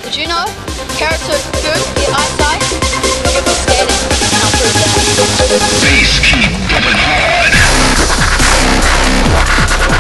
Did you know? Carrots are good for your eyesight? Look at me scanning, and I'll prove that. Bass keep bumping hard.